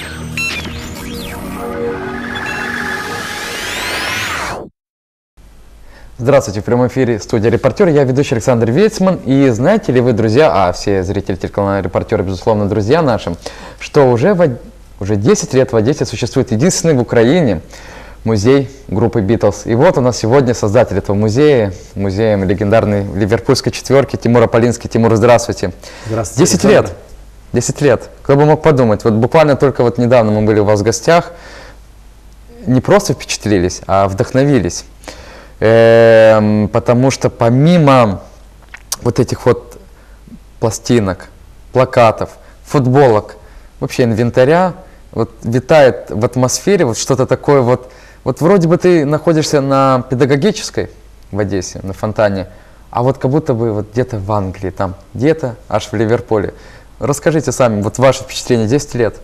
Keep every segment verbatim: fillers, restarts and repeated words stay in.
Здравствуйте, в прямом эфире студия «Репортер», я ведущий Александр Вейцман. И знаете ли вы, друзья, а все зрители телеканала «Репортер», безусловно, друзья наши, что уже, в, уже десять лет в Одессе существует единственный в Украине музей группы «Битлз». И вот у нас сегодня создатель этого музея, музеем легендарной ливерпульской четверки Тимур Аполлинский. Тимур, здравствуйте. Здравствуйте. Десять лет. Десять лет. Кто бы мог подумать, вот буквально только вот недавно мы были у вас в гостях, не просто впечатлились, а вдохновились. Э, потому что помимо вот этих вот пластинок, плакатов, футболок, вообще инвентаря, вот витает в атмосфере вот что-то такое вот, вот вроде бы ты находишься на Педагогической в Одессе, на Фонтане, а вот как будто бы вот где-то в Англии, там где-то аж в Ливерпуле. Расскажите сами, вот ваше впечатление, десять лет.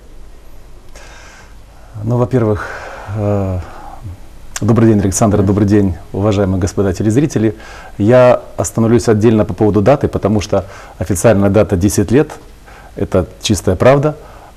Ну, во-первых, э добрый день, Александр, добрый день, уважаемые господа телезрители. Я остановлюсь отдельно по поводу даты, потому что официальная дата десять лет, это чистая правда.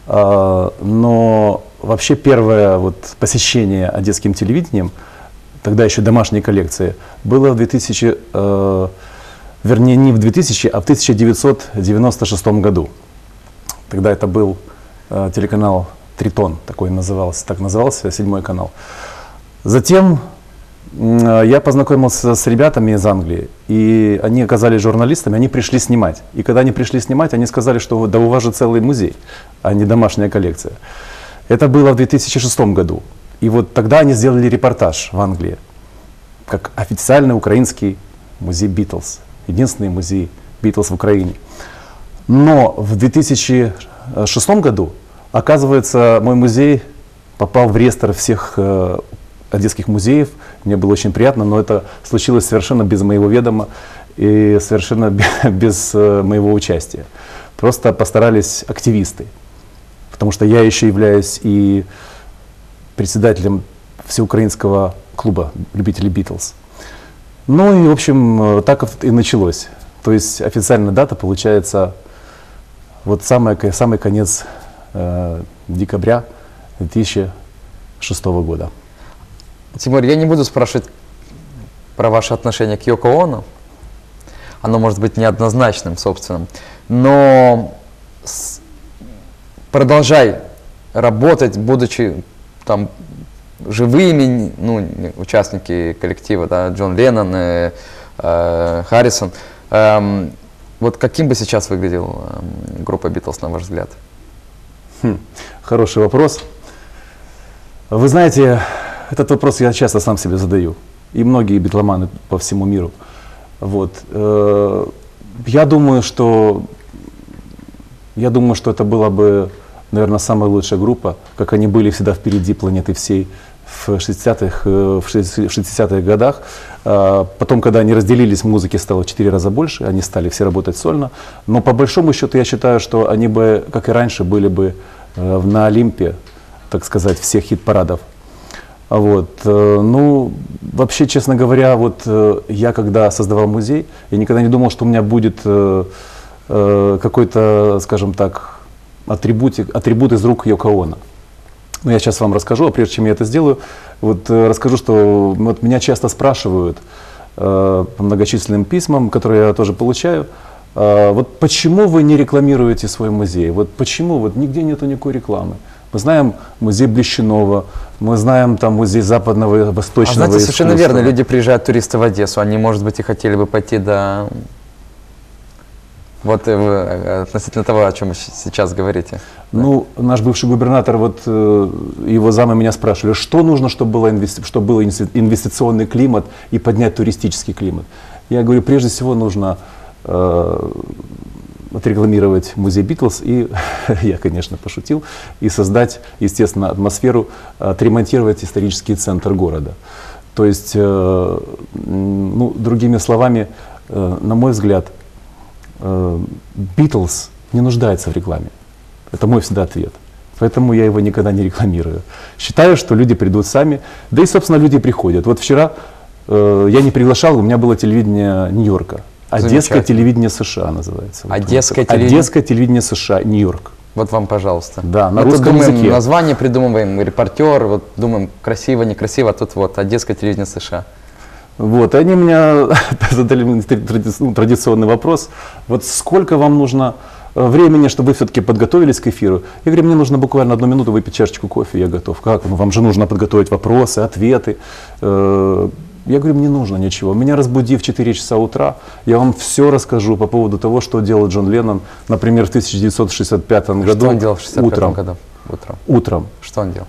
Но вообще первое вот посещение одесским телевидением, тогда еще домашней коллекции, было в две тысячи, э, вернее не в две тысячи, а в тысяча девятьсот девяносто шестом году. Тогда это был э, телеканал «Тритон», такой назывался, так назывался, седьмой канал. Затем э, я познакомился с ребятами из Англии, и они оказались журналистами, они пришли снимать. И когда они пришли снимать, они сказали, что да у вас же целый музей, а не домашняя коллекция. Это было в две тысячи шестом году. И вот тогда они сделали репортаж в Англии, как официальный украинский музей «Битлз», единственный музей «Битлз» в Украине. Но в две тысячи шестом году, оказывается, мой музей попал в реестр всех э, одесских музеев. Мне было очень приятно, но это случилось совершенно без моего ведома и совершенно без э, моего участия. Просто постарались активисты, потому что я еще являюсь и председателем всеукраинского клуба любителей «Битлз». Ну и, в общем, так и началось. То есть официальная дата получается вот самый, самый конец э, декабря две тысячи шестого года. Тимур, я не буду спрашивать про ваше отношение к Йоко Оно. Оно может быть неоднозначным, собственным. Но с... продолжай работать, будучи там живыми, ну, участники коллектива, да, Джон Леннон, э, э, Харрисон. Э, вот каким бы сейчас выглядела э, группа «Битлз», на ваш взгляд? Хм, хороший вопрос. Вы знаете, этот вопрос я часто сам себе задаю, и многие битломаны по всему миру. Вот. Я думаю, что, я думаю, что это была бы, наверное, самая лучшая группа, как они были всегда впереди планеты всей в шестидесятых, в шестидесятых годах. Потом, когда они разделились, музыки стало в четыре раза больше, они стали все работать сольно. Но по большому счету я считаю, что они бы, как и раньше, были бы на Олимпе, так сказать, всех хит-парадов. Вот. Ну, вообще, честно говоря, вот я когда создавал музей, я никогда не думал, что у меня будет э, э, какой-то, скажем так, атрибут, атрибут из рук Йоко Оно. Но я сейчас вам расскажу, а прежде чем я это сделаю, вот э, расскажу, что вот меня часто спрашивают э, по многочисленным письмам, которые я тоже получаю, э, вот почему вы не рекламируете свой музей? Вот почему? Вот нигде нету никакой рекламы. Мы знаем музей Блещунова, мы знаем там музей западного и восточного. А знаете, совершенно верно, люди приезжают, туристы в Одессу, они, может быть, и хотели бы пойти до... Вот вы, относительно того, о чем вы сейчас говорите. Ну, да. Наш бывший губернатор, вот его замы меня спрашивали, что нужно, чтобы, было инвести... чтобы был инвестиционный климат и поднять туристический климат. Я говорю, прежде всего нужно э, отрекламировать музей «Битлз», и я, конечно, пошутил, и создать, естественно, атмосферу, отремонтировать исторический центр города. То есть, э, ну, другими словами, э, на мой взгляд, «Битлз» не нуждается в рекламе. Это мой всегда ответ. Поэтому я его никогда не рекламирую. Считаю, что люди придут сами. Да и, собственно, люди приходят. Вот вчера э, я не приглашал, у меня было телевидение Нью-Йорка. Одесское телевидение США называется. Одесское телевидение? Одесское телевидение США, Нью-Йорк. Вот вам, пожалуйста. Да, на Мы тут русском думаем, языке. название придумываем, репортер, вот думаем, красиво, некрасиво, а тут вот Одесское телевидение США. Вот, и они меня задали мне тради- ну, традиционный вопрос. Вот сколько вам нужно э, времени, чтобы вы все-таки подготовились к эфиру? Я говорю, мне нужно буквально одну минуту выпить чашечку кофе, я готов. Как? Ну, вам же нужно подготовить вопросы, ответы. Э, Я говорю, мне не нужно ничего. Меня разбуди в четыре часа утра, я вам все расскажу по поводу того, что делал Джон Леннон, например, в тысяча девятьсот шестьдесят пятом году. Что он делал в шестьдесят пятом утром. году? Утром. Утром. Что он делал?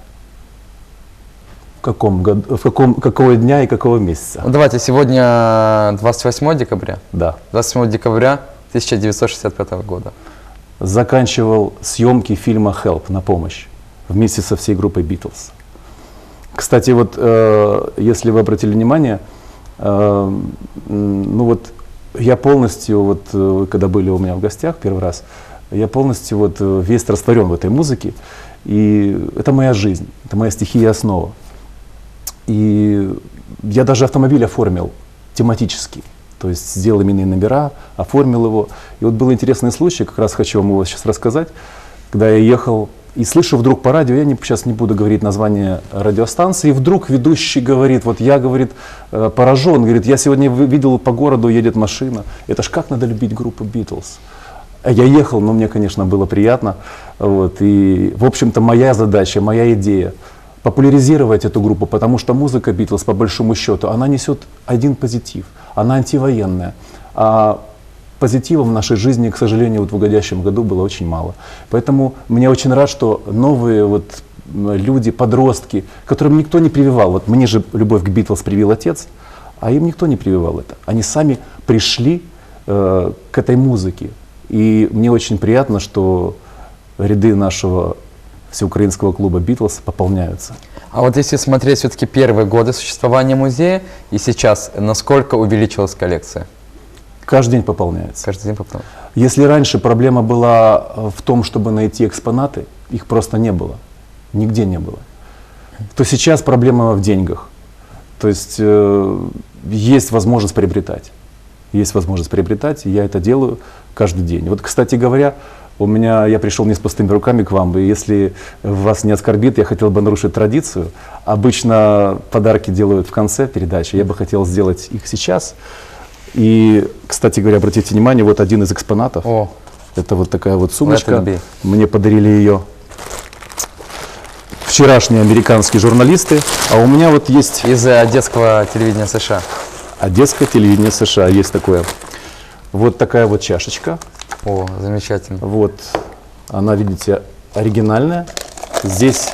В каком году, в каком, какого дня и какого месяца? Ну, давайте, сегодня двадцать восьмое декабря. Да. двадцать восьмого декабря тысяча девятьсот шестьдесят пятого года. Заканчивал съемки фильма «Help» на помощь вместе со всей группой «Битлз». Кстати, вот э, если вы обратили внимание, э, ну вот я полностью, вот э, когда были у меня в гостях первый раз, я полностью вот э, весь растворен в этой музыке, и это моя жизнь, это моя стихия и основа. И я даже автомобиль оформил тематически, то есть сделал именные номера, оформил его. И вот был интересный случай, как раз хочу вам его сейчас рассказать, когда я ехал и слышу вдруг по радио, я не, сейчас не буду говорить название радиостанции, и вдруг ведущий говорит, вот я, говорит, э, поражен, говорит, я сегодня вы- видел по городу едет машина, это ж как надо любить группу «Битлз». Я ехал, но мне, конечно, было приятно, вот, и, в общем-то, моя задача, моя идея популяризировать эту группу, потому что музыка «Битлз», по большому счету, она несет один позитив, она антивоенная, а позитива в нашей жизни, к сожалению, вот в уходящем году было очень мало. Поэтому мне очень рад, что новые вот люди, подростки, которым никто не прививал, вот мне же любовь к «Битлз» привил отец, а им никто не прививал это. Они сами пришли э, к этой музыке. И мне очень приятно, что ряды нашего всеукраинского клуба «Битлз» пополняются. А вот если смотреть все-таки первые годы существования музея и сейчас, насколько увеличилась коллекция? Каждый день пополняется. Каждый день пополняется. Если раньше проблема была э, в том, чтобы найти экспонаты, их просто не было, нигде не было, то сейчас проблема в деньгах. То есть э, есть возможность приобретать. Есть возможность приобретать, и я это делаю каждый день. Вот, кстати говоря, у меня, я пришел не с пустыми руками к вам, и если вас не оскорбит, я хотел бы нарушить традицию. Обычно подарки делают в конце передачи, я бы хотел сделать их сейчас. И, кстати говоря, обратите внимание, вот один из экспонатов. О, Это вот такая вот сумочка. Let it be. Мне подарили ее вчерашние американские журналисты. А у меня вот есть из Одесского телевидения США. Одесское телевидение США, есть такое. Вот такая вот чашечка. О, замечательно. Вот она, видите, оригинальная. Здесь,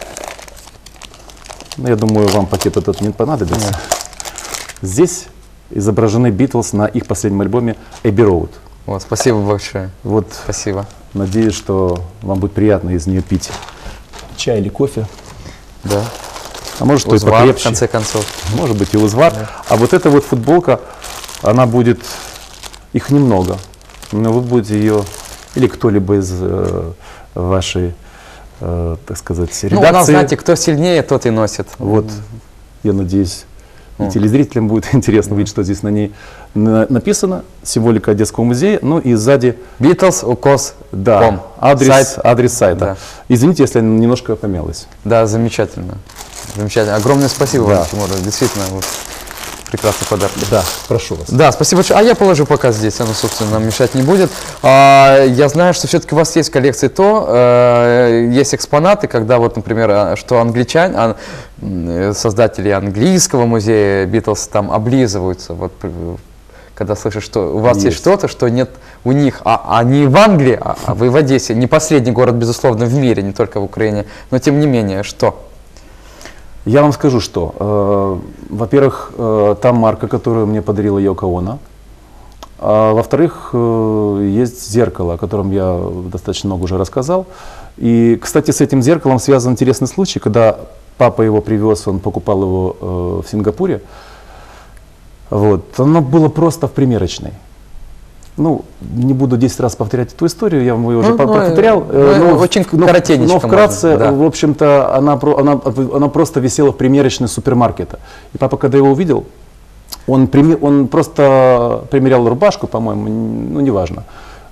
ну, я думаю, вам пакет этот не понадобится. Нет. Здесь изображены «Битлз» на их последнем альбоме «Эбби Роуд». Вот, спасибо большое. Вот, Спасибо. надеюсь, что вам будет приятно из нее пить чай или кофе. Да. А может, что и Узвар, в покрепче. конце концов. Может быть, и узвар. А вот эта вот футболка, она будет, их немного, но вы будете ее, или кто-либо из э, вашей, э, так сказать, редакции. Ну, у нас, знаете, кто сильнее, тот и носит. Вот, я надеюсь, и О. телезрителям будет интересно видеть, что здесь на ней на- написано, символика Одесского музея, ну и сзади, Битлз, укос, да, ком. адрес, Сайт. адрес сайта. Да. Извините, если я немножко помялась. Да, замечательно. Замечательно. Огромное спасибо Да. вам, Тимур. Действительно, вот, прекрасный подарок. Да, прошу вас. Да, спасибо большое. А я положу пока здесь, оно, собственно, нам мешать не будет. А, я знаю, что все-таки у вас есть в коллекции то, э, есть экспонаты, когда вот, например, а, что англичане, а, м, создатели английского музея Битлз там облизываются, вот, п- когда слышишь, что у вас есть, Есть. что-то, что нет у них, а они в Англии, а, а вы в Одессе. Не последний город, безусловно, в мире, не только в Украине, но тем не менее, что? Я вам скажу, что, э, во-первых, э, та марка, которую мне подарила Йоко Оно, а во-вторых, э, есть зеркало, о котором я достаточно много уже рассказал. И, кстати, с этим зеркалом связан интересный случай, когда папа его привез, он покупал его э, в Сингапуре. Вот, оно было просто в примерочной. Ну, не буду десять раз повторять эту историю, я вам ее уже Ну, по- ну, повторял. ну, э, но очень в- но, коротенечко но вкратце, можно, да. в общем-то, она, про- она, она просто висела в примерочной супермаркета. И папа, когда его увидел, он, прими- он просто примерял рубашку, по-моему, н- ну, неважно.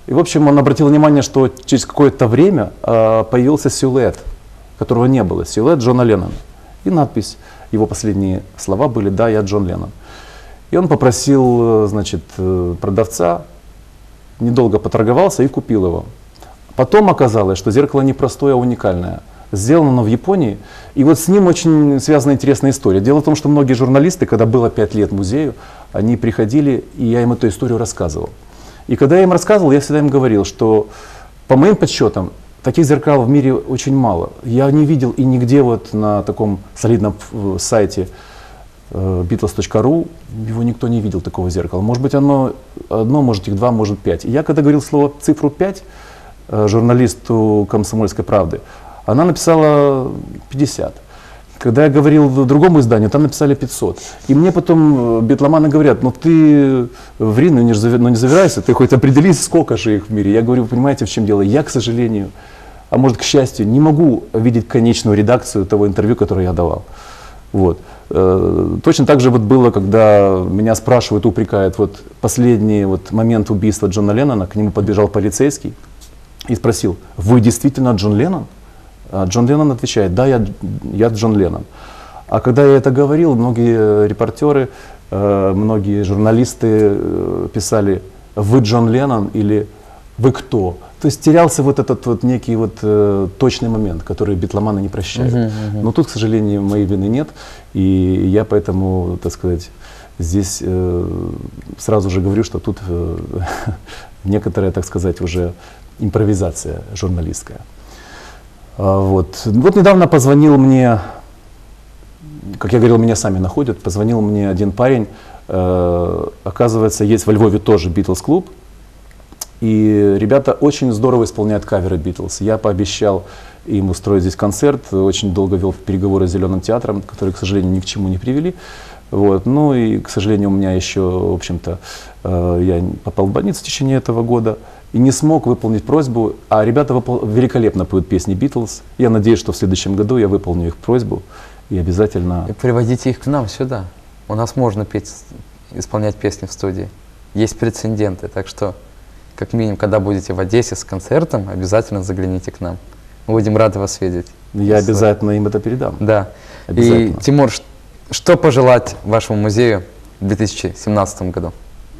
И, в общем, он обратил внимание, что через какое-то время э, появился силуэт, которого не было, силуэт Джона Леннона. И надпись, его последние слова были «Да, я Джон Леннон». И он попросил, значит, продавца, недолго поторговался и купил его. Потом оказалось, что зеркало не простое, а уникальное. Сделано оно в Японии. И вот с ним очень связана интересная история. Дело в том, что многие журналисты, когда было пять лет музею, они приходили, и я им эту историю рассказывал. И когда я им рассказывал, я всегда им говорил, что по моим подсчетам, таких зеркал в мире очень мало. Я не видел и нигде вот на таком солидном сайте битлз точка ру его никто не видел, такого зеркала. Может быть, оно одно, может их два, может пять. И я когда говорил слово цифру пять журналисту «Комсомольской правды», она написала пятьдесят. Когда я говорил другому изданию, там написали пятьсот. И мне потом битломаны говорят: ну ты ври, ну не, ну не завирайся, ты хоть определись, сколько же их в мире. Я говорю: вы понимаете, в чем дело? Я, к сожалению, а может, к счастью, не могу видеть конечную редакцию того интервью, которое я давал. Вот. Точно так же вот было, когда меня спрашивают, упрекают, вот последний вот момент убийства Джона Леннона, к нему подбежал полицейский и спросил: вы действительно Джон Леннон? А Джон Леннон отвечает: да, я, я Джон Леннон. А когда я это говорил, многие репортеры, многие журналисты писали: вы Джон Леннон или вы кто? То есть терялся вот этот вот некий вот э, точный момент, который битломаны не прощают. Uh-huh, uh-huh. Но тут, к сожалению, моей вины нет, и я поэтому, так сказать, здесь э, сразу же говорю, что тут э, некоторая, так сказать, уже импровизация журналистская. А, вот. вот недавно позвонил мне, как я говорил, меня сами находят, позвонил мне один парень, э, оказывается, есть во Львове тоже Битлз-клуб. И ребята очень здорово исполняют каверы Битлз. Я пообещал им устроить здесь концерт, очень долго вел переговоры с Зеленым театром, которые, к сожалению, ни к чему не привели. Вот. Ну и, к сожалению, у меня еще, в общем-то, э, я попал в больницу в течение этого года и не смог выполнить просьбу. А ребята выпол- великолепно поют песни Битлз. Я надеюсь, что в следующем году я выполню их просьбу и обязательно... И приводите их к нам сюда. У нас можно петь, исполнять песни в студии. Есть прецеденты, так что... Как минимум, когда будете в Одессе с концертом, обязательно загляните к нам. Мы будем рады вас видеть. Я обязательно им это передам. Да. И, Тимур, что пожелать вашему музею в две тысячи семнадцатом году?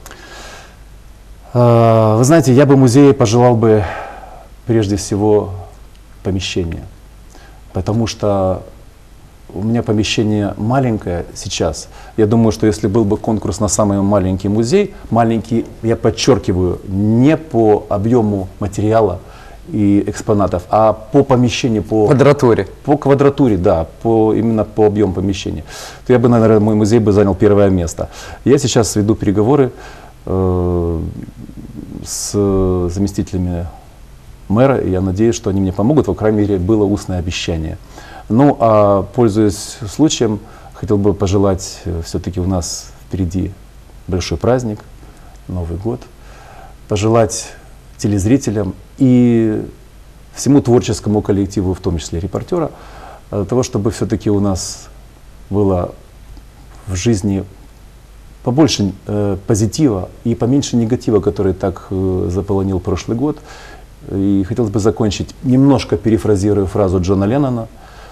Вы знаете, я бы музею пожелал бы прежде всего помещение. Потому что у меня помещение маленькое сейчас. Я думаю, что если был бы конкурс на самый маленький музей, маленький, я подчеркиваю, не по объему материала и экспонатов, а по помещению, по квадратуре. По квадратуре, да, по, именно по объему помещения. То я бы, наверное, мой музей бы занял первое место. Я сейчас веду переговоры э, с заместителями мэра, и я надеюсь, что они мне помогут. По крайней мере, было устное обещание. Ну, а пользуясь случаем, хотел бы пожелать, все-таки у нас впереди большой праздник, Новый год, пожелать телезрителям и всему творческому коллективу, в том числе репортера, того, чтобы все-таки у нас было в жизни побольше э, позитива и поменьше негатива, который так э, заполонил прошлый год. И хотелось бы закончить, немножко перефразируя фразу Джона Леннона: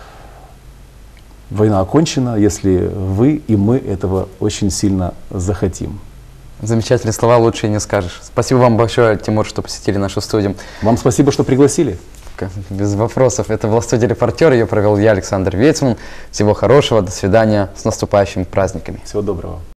война окончена, если вы и мы этого очень сильно захотим. Замечательные слова, лучше и не скажешь. Спасибо вам большое, Тимур, что посетили нашу студию. Вам спасибо, что пригласили. Без вопросов. Это была студия «Репортер», ее провел я, Александр Вецман. Всего хорошего, до свидания, с наступающими праздниками. Всего доброго.